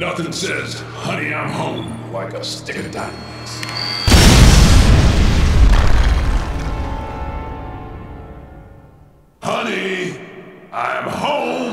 Nothing says, honey, I'm home, like a stick of dynamite. Honey, I'm home.